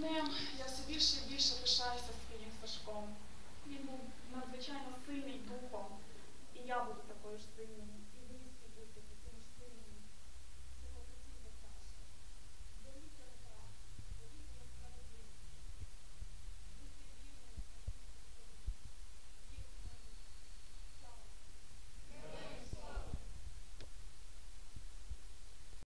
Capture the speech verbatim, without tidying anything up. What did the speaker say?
днем я все більше і більше пишаюся своїм Сашком. Він був надзвичайно сильний духом. І я буду такою ж сильною. І ви всі будете такими ж сильними